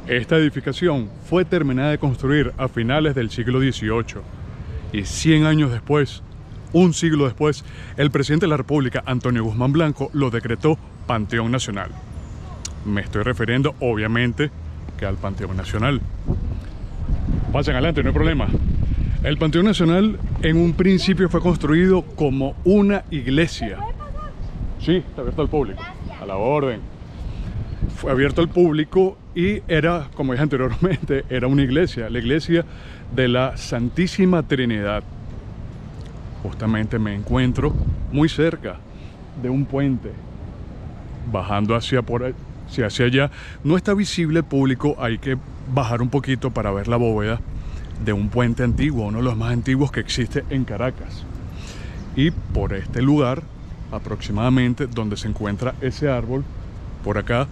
Esta edificación fue terminada de construir a finales del siglo XVIII y 100 años después, un siglo después, el presidente de la República, Antonio Guzmán Blanco, lo decretó Panteón Nacional. Me estoy refiriendo, obviamente, que al Panteón Nacional. Pasen adelante, no hay problema. El Panteón Nacional en un principio fue construido como una iglesia. Sí, está abierto al público, a la orden. Fue abierto al público y era, como dije anteriormente, era una iglesia, la iglesia de la Santísima Trinidad. Justamente me encuentro muy cerca de un puente, bajando hacia allá. No está visible el público, hay que bajar un poquito para ver la bóveda de un puente antiguo, uno de los más antiguos que existe en Caracas. Y por este lugar, aproximadamente donde se encuentra ese árbol, por acá,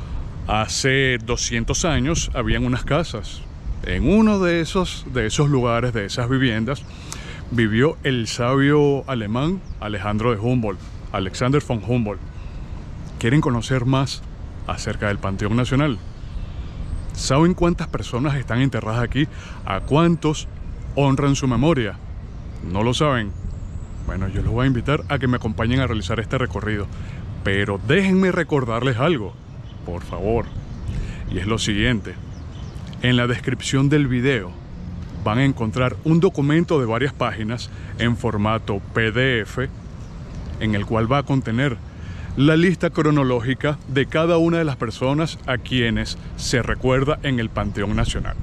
hace 200 años habían unas casas. En uno de esos lugares, de esas viviendas, vivió el sabio alemán Alejandro de Humboldt, Alexander von Humboldt. ¿Quieren conocer más acerca del Panteón Nacional? ¿Saben cuántas personas están enterradas aquí? ¿A cuántos honran su memoria? ¿No lo saben? Bueno, yo los voy a invitar a que me acompañen a realizar este recorrido. Pero déjenme recordarles algo, por favor. Y es lo siguiente. En la descripción del video van a encontrar un documento de varias páginas en formato PDF, en el cual va a contener la lista cronológica de cada una de las personas a quienes se recuerda en el Panteón Nacional.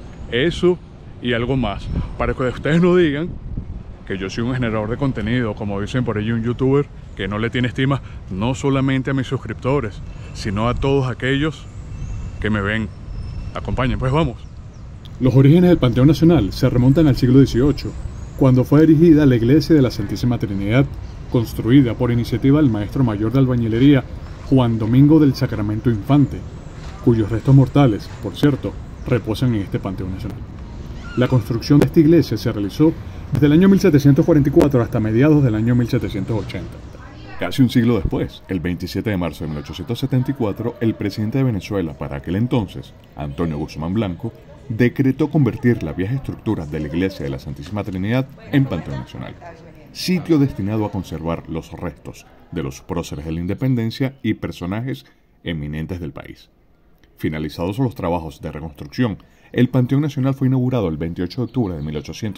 Eso y algo más, para que ustedes no digan que yo soy un generador de contenido, como dicen por ahí, un youtuber que no le tiene estima no solamente a mis suscriptores, sino a todos aquellos que me ven. Acompañen, pues vamos. Los orígenes del Panteón Nacional se remontan al siglo XVIII, cuando fue erigida la iglesia de la Santísima Trinidad, construida por iniciativa del maestro mayor de albañilería Juan Domingo del Sacramento Infante, cuyos restos mortales, por cierto, reposan en este Panteón Nacional. La construcción de esta iglesia se realizó desde el año 1744 hasta mediados del año 1780. Casi un siglo después, el 27 de marzo de 1874, el presidente de Venezuela para aquel entonces, Antonio Guzmán Blanco, decretó convertir la vieja estructura de la iglesia de la Santísima Trinidad en Panteón Nacional, sitio destinado a conservar los restos de los próceres de la independencia y personajes eminentes del país. Finalizados los trabajos de reconstrucción, el Panteón Nacional fue inaugurado el 28 de octubre de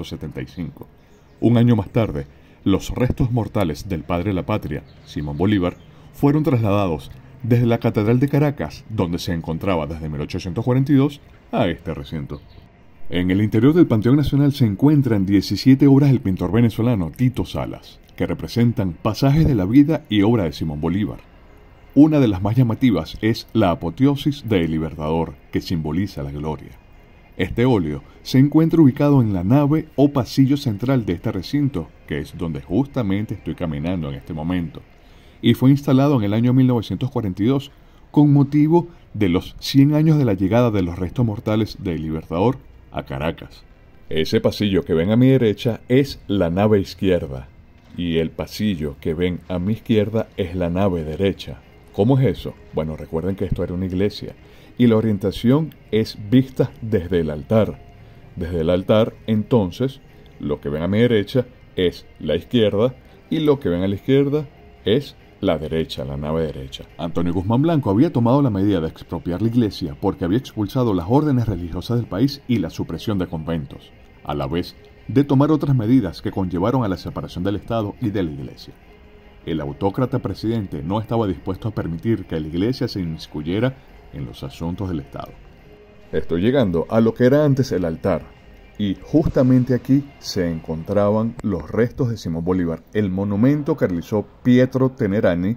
1875. Un año más tarde, los restos mortales del padre de la patria, Simón Bolívar, fueron trasladados desde la Catedral de Caracas, donde se encontraba desde 1842, a este recinto. En el interior del Panteón Nacional se encuentran 17 obras del pintor venezolano Tito Salas, que representan pasajes de la vida y obra de Simón Bolívar. Una de las más llamativas es la apoteosis del Libertador, que simboliza la gloria. Este óleo se encuentra ubicado en la nave o pasillo central de este recinto, que es donde justamente estoy caminando en este momento, y fue instalado en el año 1942 con motivo de los 100 años de la llegada de los restos mortales del Libertador a Caracas. Ese pasillo que ven a mi derecha es la nave izquierda y el pasillo que ven a mi izquierda es la nave derecha. ¿Cómo es eso? Bueno, recuerden que esto era una iglesia y la orientación es vista desde el altar. Desde el altar, entonces, lo que ven a mi derecha es la izquierda y lo que ven a la izquierda es la derecha, la nave derecha. Antonio Guzmán Blanco había tomado la medida de expropiar la iglesia porque había expulsado las órdenes religiosas del país y la supresión de conventos, a la vez de tomar otras medidas que conllevaron a la separación del Estado y de la iglesia. El autócrata presidente no estaba dispuesto a permitir que la iglesia se inmiscuyera en los asuntos del Estado. Estoy llegando a lo que era antes el altar, y justamente aquí se encontraban los restos de Simón Bolívar, el monumento que realizó Pietro Tenerani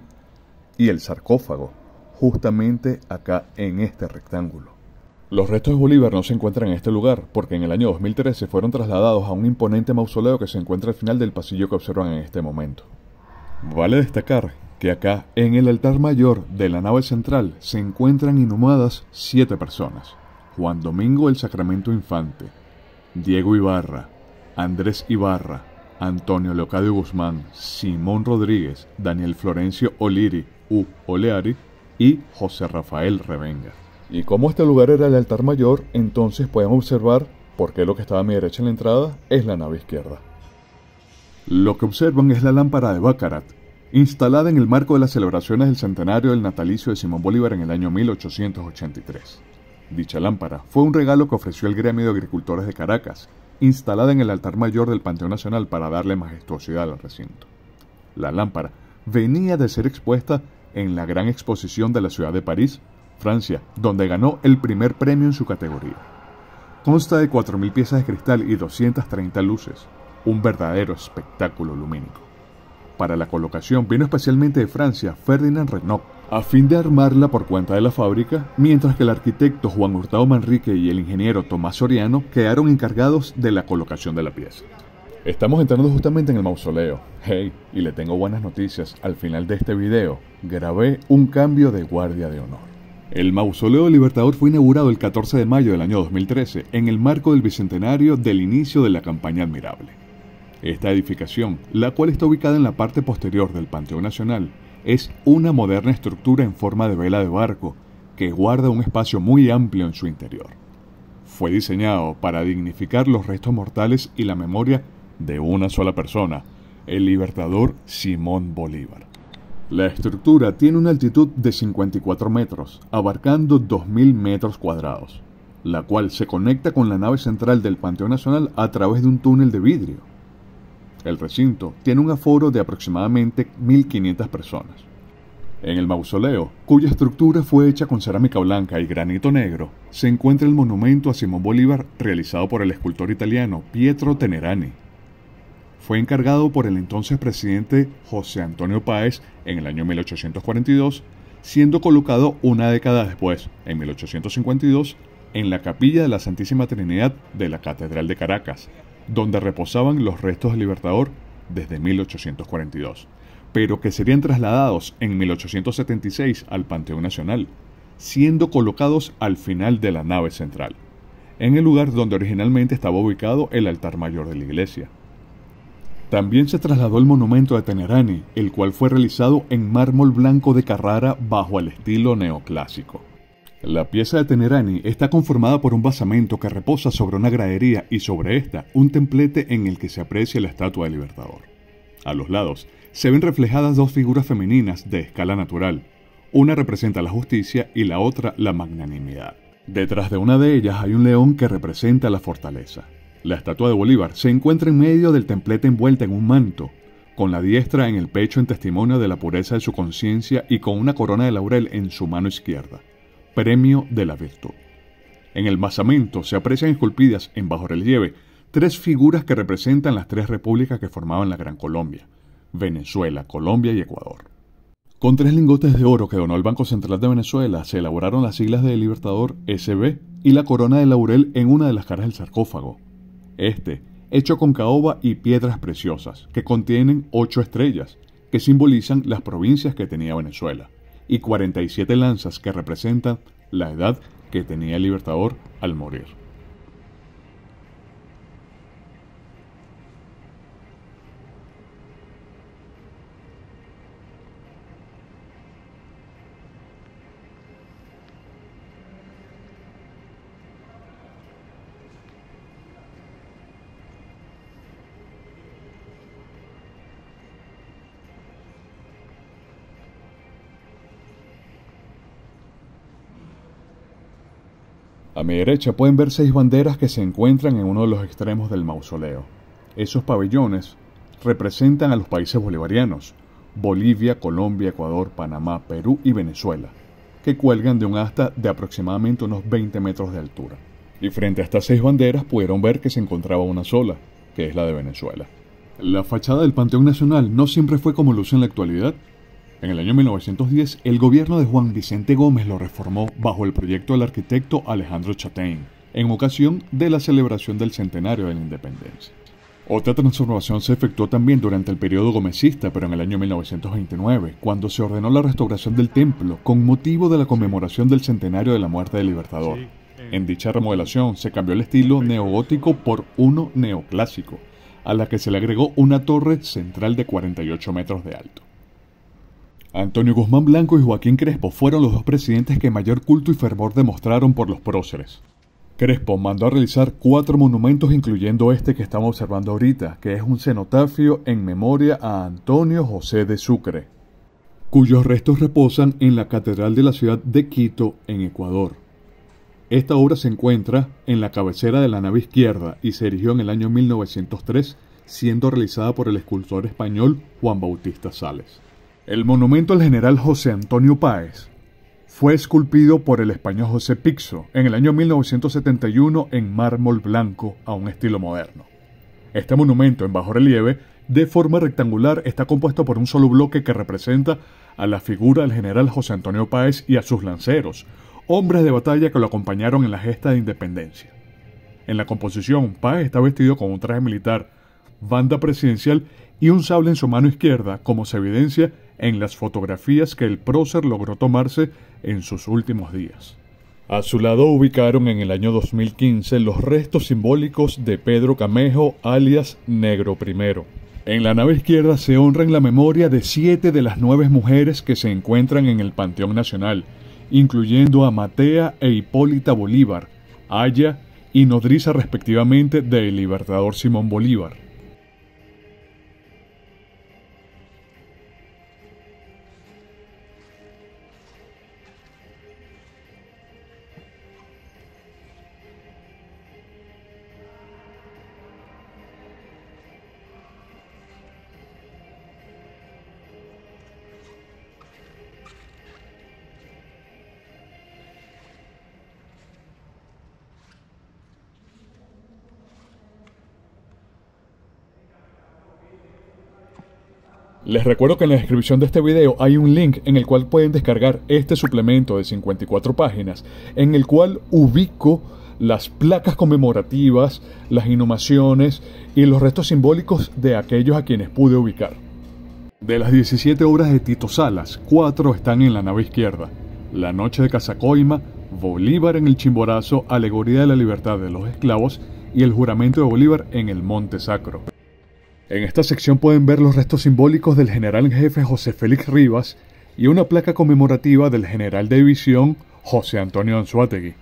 y el sarcófago, justamente acá en este rectángulo. Los restos de Bolívar no se encuentran en este lugar, porque en el año 2013 fueron trasladados a un imponente mausoleo que se encuentra al final del pasillo que observan en este momento. Vale destacar que acá, en el altar mayor de la nave central, se encuentran inhumadas 7 personas: Juan Domingo del Sacramento Infante, Diego Ibarra, Andrés Ibarra, Antonio Leocadio Guzmán, Simón Rodríguez, Daniel Florencio Oliri Oleari y José Rafael Revenga. Y como este lugar era el altar mayor, entonces podemos observar por qué lo que estaba a mi derecha en la entrada es la nave izquierda. Lo que observan es la lámpara de Baccarat, instalada en el marco de las celebraciones del centenario del natalicio de Simón Bolívar en el año 1883. Dicha lámpara fue un regalo que ofreció el gremio de agricultores de Caracas, instalada en el altar mayor del Panteón Nacional para darle majestuosidad al recinto. La lámpara venía de ser expuesta en la gran exposición de la ciudad de París, Francia, donde ganó el primer premio en su categoría. Consta de 4.000 piezas de cristal y 230 luces, un verdadero espectáculo lumínico. Para la colocación vino especialmente de Francia Ferdinand Renault, a fin de armarla por cuenta de la fábrica, mientras que el arquitecto Juan Hurtado Manrique y el ingeniero Tomás Soriano quedaron encargados de la colocación de la pieza. Estamos entrando justamente en el mausoleo. Hey, y le tengo buenas noticias. Al final de este video, grabé un cambio de guardia de honor. El Mausoleo del Libertador fue inaugurado el 14 de mayo del año 2013, en el marco del bicentenario del inicio de la campaña Admirable. Esta edificación, la cual está ubicada en la parte posterior del Panteón Nacional, es una moderna estructura en forma de vela de barco, que guarda un espacio muy amplio en su interior. Fue diseñado para dignificar los restos mortales y la memoria de una sola persona, el libertador Simón Bolívar. La estructura tiene una altitud de 54 metros, abarcando 2.000 metros cuadrados, la cual se conecta con la nave central del Panteón Nacional a través de un túnel de vidrio. El recinto tiene un aforo de aproximadamente 1.500 personas. En el mausoleo, cuya estructura fue hecha con cerámica blanca y granito negro, se encuentra el monumento a Simón Bolívar realizado por el escultor italiano Pietro Tenerani. Fue encargado por el entonces presidente José Antonio Páez en el año 1842, siendo colocado una década después, en 1852, en la capilla de la Santísima Trinidad de la Catedral de Caracas, donde reposaban los restos del Libertador desde 1842, pero que serían trasladados en 1876 al Panteón Nacional, siendo colocados al final de la nave central, en el lugar donde originalmente estaba ubicado el altar mayor de la iglesia. También se trasladó el monumento de Tenerani, el cual fue realizado en mármol blanco de Carrara bajo el estilo neoclásico. La pieza de Tenerani está conformada por un basamento que reposa sobre una gradería y sobre esta un templete en el que se aprecia la estatua del Libertador. A los lados se ven reflejadas dos figuras femeninas de escala natural. Una representa la justicia y la otra la magnanimidad. Detrás de una de ellas hay un león que representa la fortaleza. La estatua de Bolívar se encuentra en medio del templete envuelta en un manto, con la diestra en el pecho en testimonio de la pureza de su conciencia y con una corona de laurel en su mano izquierda, premio de la virtud. En el basamento se aprecian esculpidas en bajo relieve tres figuras que representan las tres repúblicas que formaban la Gran Colombia: Venezuela, Colombia y Ecuador. Con 3 lingotes de oro que donó el Banco Central de Venezuela se elaboraron las siglas del Libertador SB y la corona de laurel en una de las caras del sarcófago. Hecho con caoba y piedras preciosas, que contienen 8 estrellas, que simbolizan las provincias que tenía Venezuela, y 47 lanzas que representan la edad que tenía el Libertador al morir. A mi derecha pueden ver 6 banderas que se encuentran en uno de los extremos del mausoleo. Esos pabellones representan a los países bolivarianos: Bolivia, Colombia, Ecuador, Panamá, Perú y Venezuela, que cuelgan de un asta de aproximadamente unos 20 metros de altura. Y frente a estas 6 banderas pudieron ver que se encontraba una sola, que es la de Venezuela. La fachada del Panteón Nacional no siempre fue como luce en la actualidad. En el año 1910, el gobierno de Juan Vicente Gómez lo reformó bajo el proyecto del arquitecto Alejandro Chatain, en ocasión de la celebración del centenario de la independencia. Otra transformación se efectuó también durante el periodo gomecista, pero en el año 1929, cuando se ordenó la restauración del templo con motivo de la conmemoración del centenario de la muerte del Libertador. En dicha remodelación se cambió el estilo neogótico por uno neoclásico, a la que se le agregó una torre central de 48 metros de alto. Antonio Guzmán Blanco y Joaquín Crespo fueron los dos presidentes que mayor culto y fervor demostraron por los próceres. Crespo mandó a realizar 4 monumentos, incluyendo este que estamos observando ahorita, que es un cenotafio en memoria a Antonio José de Sucre, cuyos restos reposan en la Catedral de la ciudad de Quito, en Ecuador. Esta obra se encuentra en la cabecera de la nave izquierda y se erigió en el año 1903, siendo realizada por el escultor español Juan Bautista Sales. El monumento al general José Antonio Páez fue esculpido por el español José Pixo en el año 1971 en mármol blanco a un estilo moderno. Este monumento en bajo relieve, de forma rectangular, está compuesto por un solo bloque que representa a la figura del general José Antonio Páez y a sus lanceros, hombres de batalla que lo acompañaron en la gesta de independencia. En la composición, Páez está vestido con un traje militar, banda presidencial y un sable en su mano izquierda, como se evidencia en las fotografías que el prócer logró tomarse en sus últimos días. A su lado ubicaron en el año 2015 los restos simbólicos de Pedro Camejo, alias Negro I. En la nave izquierda se honra en la memoria de 7 de las 9 mujeres que se encuentran en el Panteón Nacional, incluyendo a Matea e Hipólita Bolívar, aya y nodriza respectivamente del libertador Simón Bolívar. Les recuerdo que en la descripción de este video hay un link en el cual pueden descargar este suplemento de 54 páginas, en el cual ubico las placas conmemorativas, las inhumaciones y los restos simbólicos de aquellos a quienes pude ubicar. De las 17 obras de Tito Salas, 4 están en la nave izquierda: La noche de Casacoima, Bolívar en el Chimborazo, Alegoría de la libertad de los esclavos y el juramento de Bolívar en el Monte Sacro. En esta sección pueden ver los restos simbólicos del general en jefe José Félix Rivas y una placa conmemorativa del general de división José Antonio Anzoátegui.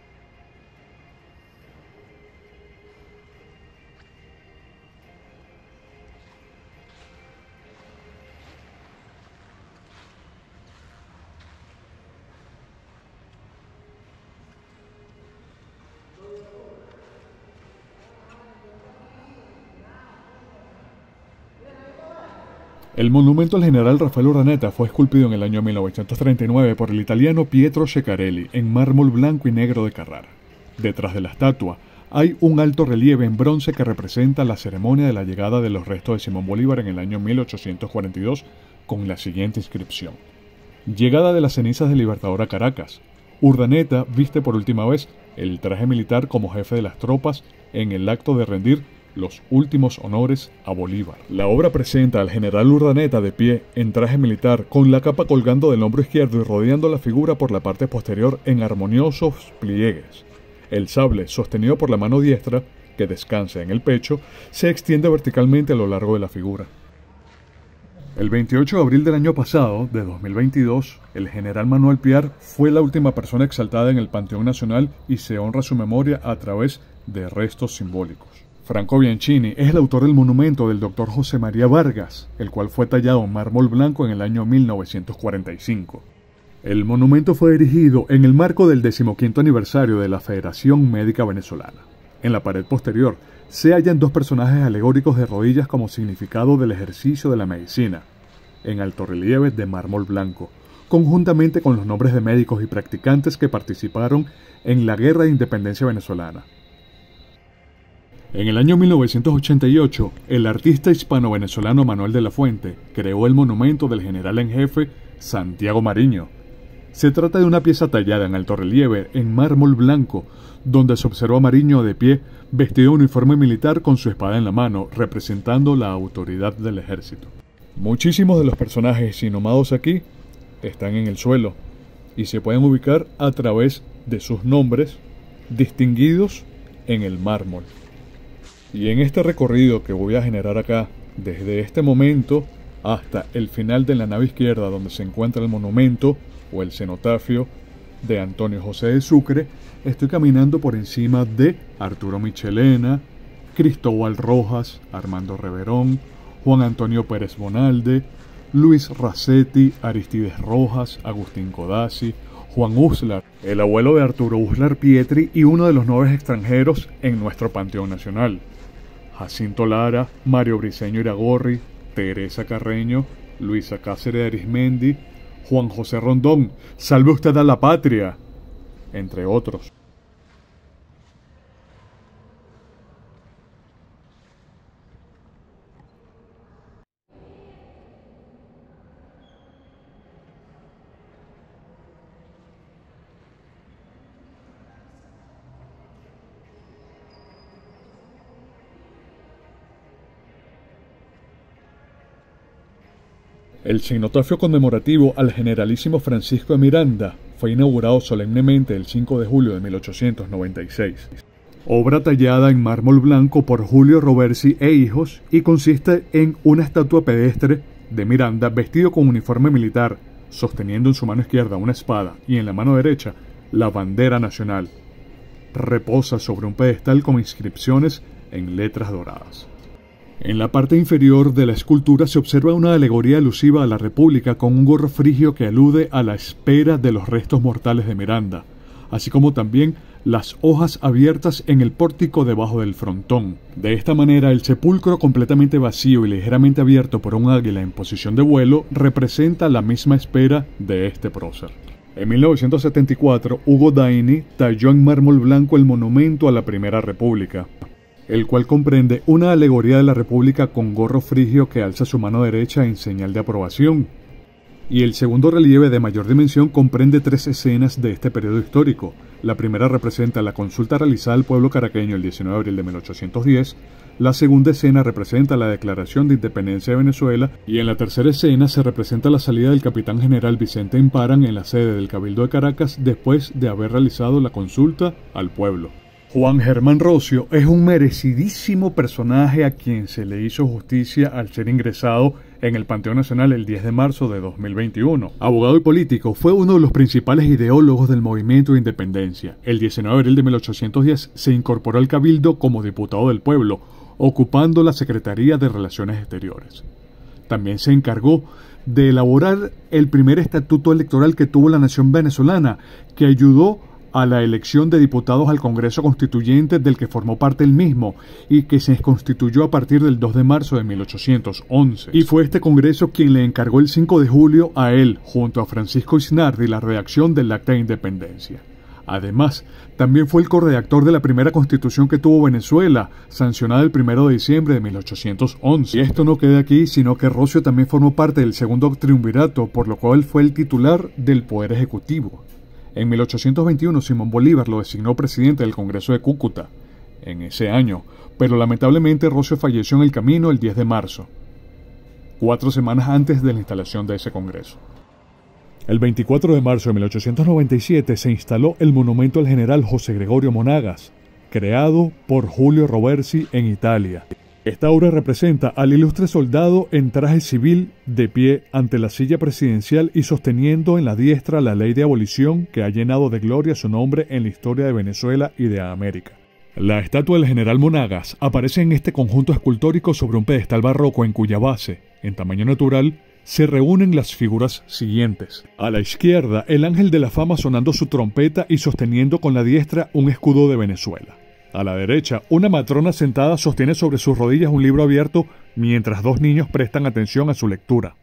El monumento al general Rafael Urdaneta fue esculpido en el año 1939 por el italiano Pietro Ceccarelli en mármol blanco y negro de Carrara. Detrás de la estatua hay un alto relieve en bronce que representa la ceremonia de la llegada de los restos de Simón Bolívar en el año 1842 con la siguiente inscripción: Llegada de las cenizas del Libertador a Caracas. Urdaneta viste por última vez el traje militar como jefe de las tropas en el acto de rendir los últimos honores a Bolívar. La obra presenta al general Urdaneta de pie en traje militar, con la capa colgando del hombro izquierdo y rodeando la figura por la parte posterior en armoniosos pliegues. El sable, sostenido por la mano diestra, que descansa en el pecho, se extiende verticalmente a lo largo de la figura. El 28 de abril del año pasado, de 2022, el general Manuel Piar fue la última persona exaltada en el Panteón Nacional y se honra su memoria a través de restos simbólicos. Franco Bianchini es el autor del monumento del Dr. José María Vargas, el cual fue tallado en mármol blanco en el año 1945. El monumento fue erigido en el marco del 15º aniversario de la Federación Médica Venezolana. En la pared posterior se hallan 2 personajes alegóricos de rodillas como significado del ejercicio de la medicina, en alto relieve de mármol blanco, conjuntamente con los nombres de médicos y practicantes que participaron en la Guerra de Independencia Venezolana. En el año 1988, el artista hispano-venezolano Manuel de la Fuente creó el monumento del general en jefe Santiago Mariño. Se trata de una pieza tallada en alto relieve en mármol blanco, donde se observa a Mariño de pie, vestido de uniforme militar con su espada en la mano, representando la autoridad del ejército. Muchísimos de los personajes inhumados aquí están en el suelo y se pueden ubicar a través de sus nombres distinguidos en el mármol. Y en este recorrido que voy a generar acá, desde este momento hasta el final de la nave izquierda, donde se encuentra el monumento o el cenotafio de Antonio José de Sucre, estoy caminando por encima de Arturo Michelena, Cristóbal Rojas, Armando Reverón, Juan Antonio Pérez Bonalde, Luis Racetti, Aristides Rojas, Agustín Codazzi, Juan Uslar, el abuelo de Arturo Uslar Pietri y uno de los nobles extranjeros en nuestro panteón nacional, Jacinto Lara, Mario Briceño Iragorri, Teresa Carreño, Luisa Cáceres de Arismendi, Juan José Rondón, Salve usted a la patria, entre otros. El cenotafio conmemorativo al generalísimo Francisco de Miranda fue inaugurado solemnemente el 5 de julio de 1896. Obra tallada en mármol blanco por Julio Roversi e hijos y consiste en una estatua pedestre de Miranda vestido con uniforme militar, sosteniendo en su mano izquierda una espada y en la mano derecha la bandera nacional. Reposa sobre un pedestal con inscripciones en letras doradas. En la parte inferior de la escultura se observa una alegoría alusiva a la República con un gorro frigio que alude a la espera de los restos mortales de Miranda, así como también las hojas abiertas en el pórtico debajo del frontón. De esta manera, el sepulcro completamente vacío y ligeramente abierto por un águila en posición de vuelo representa la misma espera de este prócer. En 1974, Hugo Daini talló en mármol blanco el monumento a la Primera República, el cual comprende una alegoría de la República con gorro frigio que alza su mano derecha en señal de aprobación. Y el segundo relieve de mayor dimensión comprende 3 escenas de este periodo histórico. La primera representa la consulta realizada al pueblo caraqueño el 19 de abril de 1810, la segunda escena representa la declaración de independencia de Venezuela y en la tercera escena se representa la salida del capitán general Vicente Emparan en la sede del Cabildo de Caracas después de haber realizado la consulta al pueblo. Juan Germán Rocio es un merecidísimo personaje a quien se le hizo justicia al ser ingresado en el Panteón Nacional el 10 de marzo de 2021. Abogado y político, fue uno de los principales ideólogos del movimiento de independencia. El 19 de abril de 1810 se incorporó al Cabildo como diputado del pueblo, ocupando la Secretaría de Relaciones Exteriores. También se encargó de elaborar el primer estatuto electoral que tuvo la nación venezolana, que ayudó a la elección de diputados al Congreso Constituyente del que formó parte él mismo y que se constituyó a partir del 2 de marzo de 1811. Y fue este Congreso quien le encargó el 5 de julio a él, junto a Francisco Isnardi, la redacción del Acta de Independencia. Además, también fue el corredactor de la primera constitución que tuvo Venezuela, sancionada el 1 de diciembre de 1811. Y esto no queda aquí, sino que Rocio también formó parte del segundo triunvirato, por lo cual fue el titular del Poder Ejecutivo. En 1821 Simón Bolívar lo designó presidente del Congreso de Cúcuta en ese año, pero lamentablemente Rocio falleció en el camino el 10 de marzo, 4 semanas antes de la instalación de ese Congreso. El 24 de marzo de 1897 se instaló el monumento al general José Gregorio Monagas, creado por Julio Roversi en Italia. Esta obra representa al ilustre soldado en traje civil de pie ante la silla presidencial y sosteniendo en la diestra la ley de abolición que ha llenado de gloria su nombre en la historia de Venezuela y de América. La estatua del general Monagas aparece en este conjunto escultórico sobre un pedestal barroco en cuya base, en tamaño natural, se reúnen las figuras siguientes. A la izquierda, el ángel de la fama sonando su trompeta y sosteniendo con la diestra un escudo de Venezuela. A la derecha, una matrona sentada sostiene sobre sus rodillas un libro abierto mientras 2 niños prestan atención a su lectura.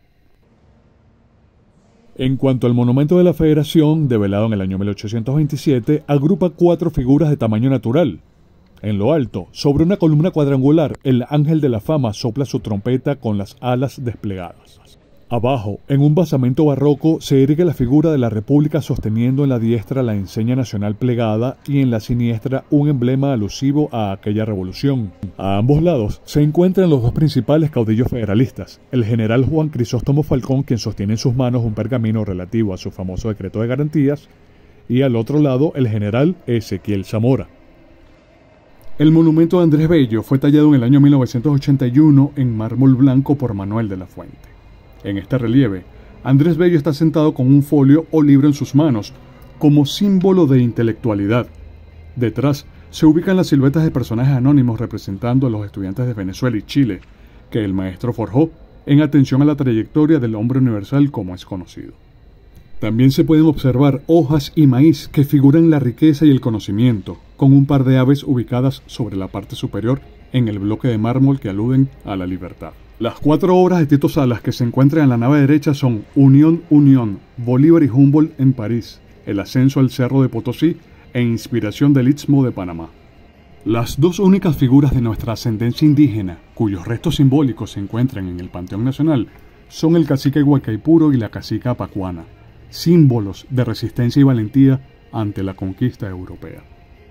En cuanto al monumento de la Federación, develado en el año 1827, agrupa 4 figuras de tamaño natural. En lo alto, sobre una columna cuadrangular, el ángel de la fama sopla su trompeta con las alas desplegadas. Abajo, en un basamento barroco, se ergue la figura de la República sosteniendo en la diestra la enseña nacional plegada y en la siniestra un emblema alusivo a aquella revolución. A ambos lados se encuentran los 2 principales caudillos federalistas, el general Juan Crisóstomo Falcón, quien sostiene en sus manos un pergamino relativo a su famoso decreto de garantías, y al otro lado el general Ezequiel Zamora. El monumento de Andrés Bello fue tallado en el año 1981 en mármol blanco por Manuel de la Fuente. En este relieve, Andrés Bello está sentado con un folio o libro en sus manos, como símbolo de intelectualidad. Detrás se ubican las siluetas de personajes anónimos representando a los estudiantes de Venezuela y Chile, que el maestro forjó en atención a la trayectoria del hombre universal como es conocido. También se pueden observar hojas y maíz que figuran la riqueza y el conocimiento, con un par de aves ubicadas sobre la parte superior en el bloque de mármol que aluden a la libertad. Las 4 obras de Tito Salas que se encuentran en la nave derecha son Unión, Bolívar y Humboldt en París, El ascenso al Cerro de Potosí e Inspiración del Istmo de Panamá. Las dos únicas figuras de nuestra ascendencia indígena, cuyos restos simbólicos se encuentran en el Panteón Nacional, son el cacique Guaycaipuro y la cacica Pacuana, símbolos de resistencia y valentía ante la conquista europea.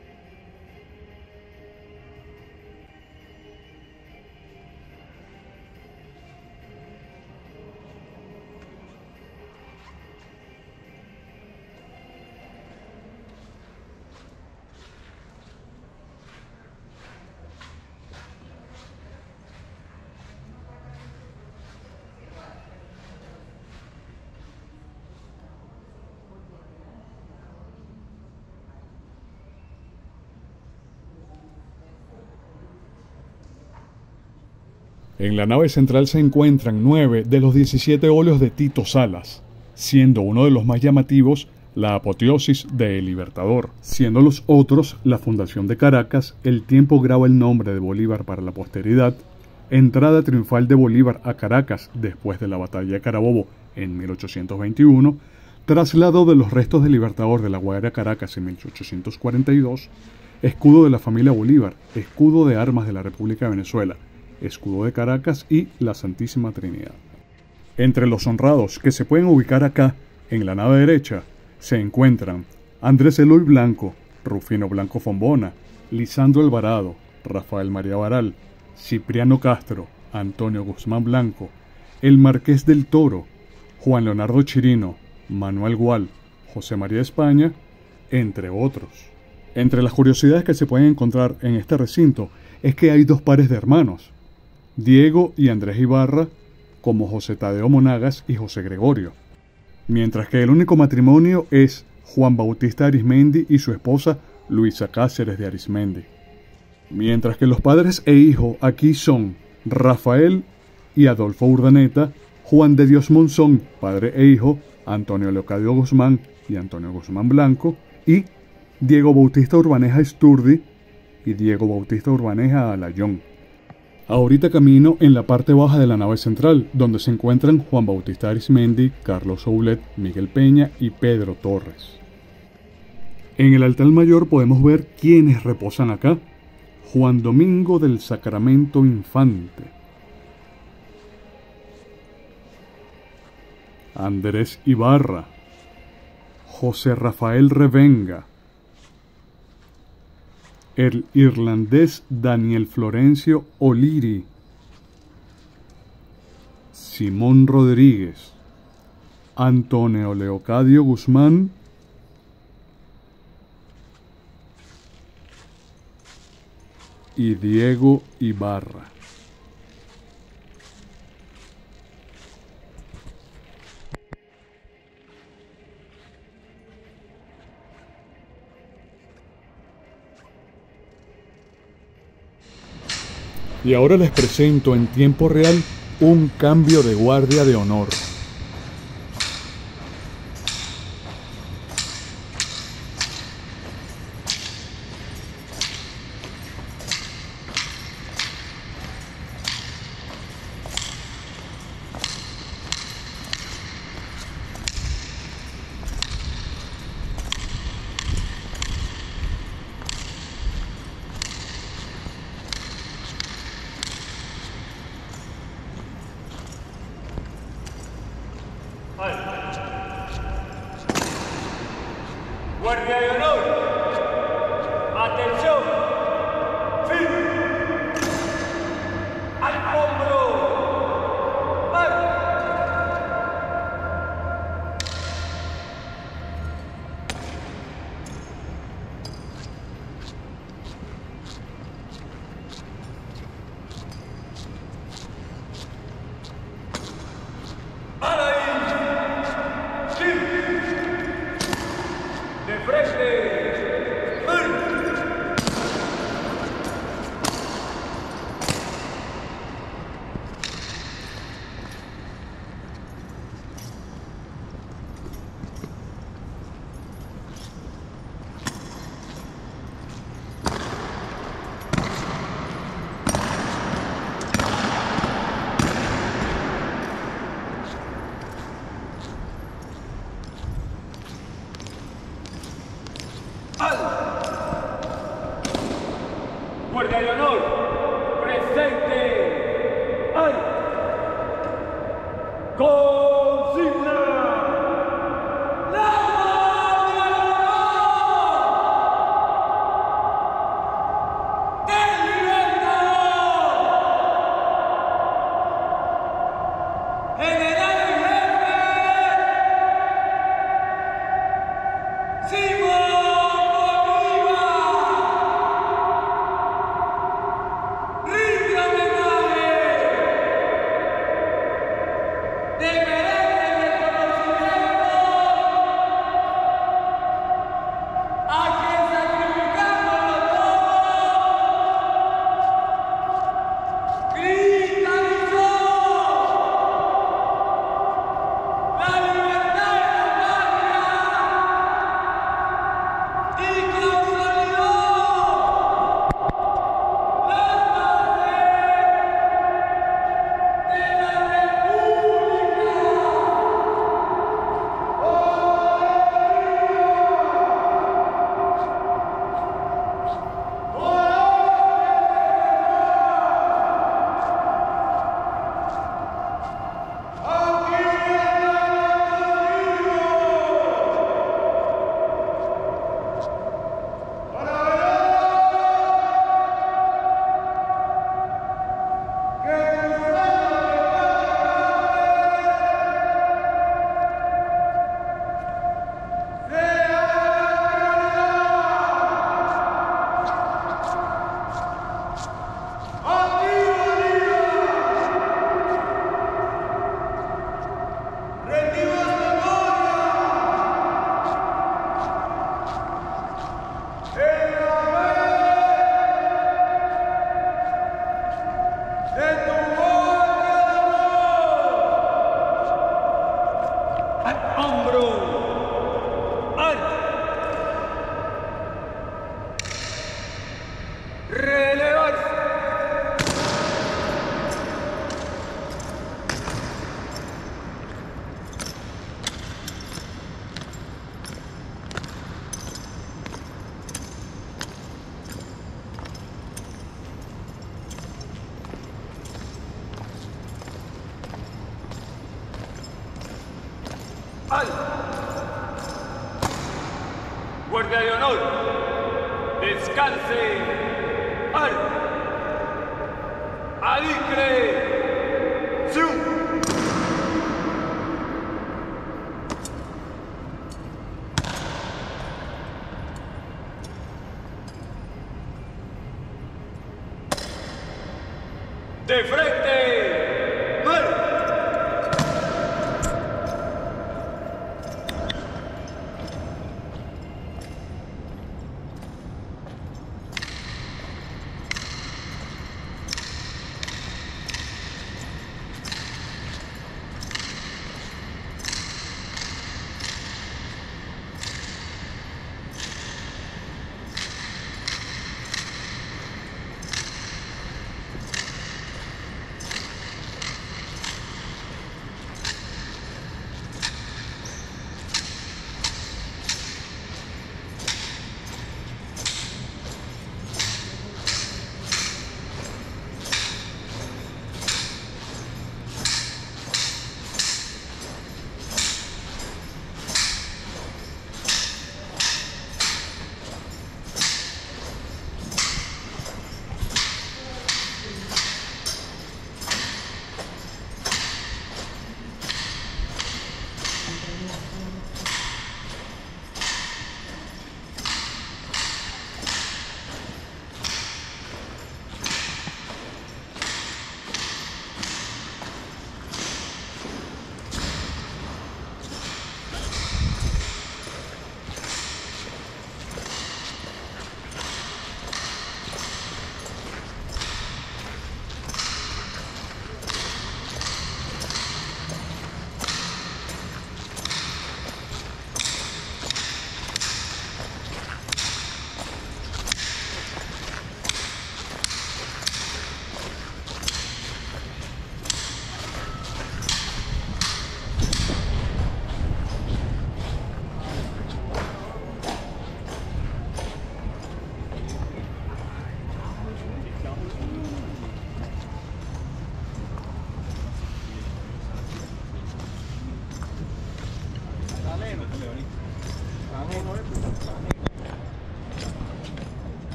En la nave central se encuentran 9 de los 17 óleos de Tito Salas, siendo uno de los más llamativos la apoteosis de El Libertador, siendo los otros la fundación de Caracas, El tiempo graba el nombre de Bolívar para la posteridad, entrada triunfal de Bolívar a Caracas después de la batalla de Carabobo en 1821, traslado de los restos del Libertador de La Guaira a Caracas en 1842, escudo de la familia Bolívar, escudo de armas de la República de Venezuela, escudo de Caracas y la Santísima Trinidad. Entre los honrados que se pueden ubicar acá, en la nave derecha, se encuentran Andrés Eloy Blanco, Rufino Blanco Fombona, Lisandro Alvarado, Rafael María Baral, Cipriano Castro, Antonio Guzmán Blanco, el Marqués del Toro, Juan Leonardo Chirino, Manuel Gual, José María España, entre otros. Entre las curiosidades que se pueden encontrar en este recinto es que hay 2 pares de hermanos, Diego y Andrés Ibarra, como José Tadeo Monagas y José Gregorio, mientras que el único matrimonio es Juan Bautista Arismendi y su esposa Luisa Cáceres de Arismendi, mientras que los padres e hijo aquí son Rafael y Adolfo Urdaneta, Juan de Dios Monzón, padre e hijo, Antonio Leocadio Guzmán y Antonio Guzmán Blanco, y Diego Bautista Urbaneja Esturdi y Diego Bautista Urbaneja Alayón. Ahorita camino en la parte baja de la nave central, donde se encuentran Juan Bautista Arismendi, Carlos Soulet, Miguel Peña y Pedro Torres. En el altar mayor podemos ver quiénes reposan acá. Juan Domingo del Sacramento Infante, Andrés Ibarra, José Rafael Revenga, el irlandés Daniel Florencio O'Leary, Simón Rodríguez, Antonio Leocadio Guzmán, y Diego Ibarra. Y ahora les presento en tiempo real un cambio de guardia de honor. Guardia de honor, presente. ¡Ay! ¡Consigna! ¡La Guardia de honor! ¡Del Libertador! ¡General en jefe! ¡Simón! Guardia de honor, descanse. Al. Alicre. Zoom. De frente. Mal.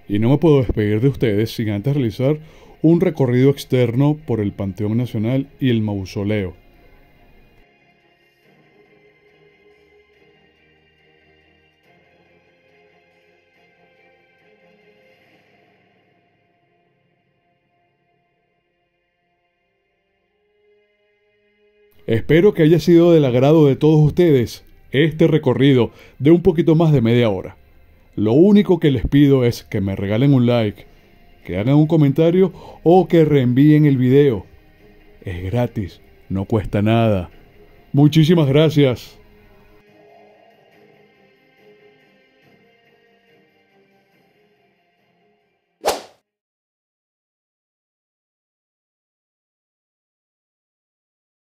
Y no me puedo despedir de ustedes sin antes realizar un recorrido externo por el Panteón Nacional y el mausoleo. Espero que haya sido del agrado de todos ustedes este recorrido de un poquito más de media hora. Lo único que les pido es que me regalen un like, que hagan un comentario o que reenvíen el video. Es gratis, no cuesta nada. Muchísimas gracias.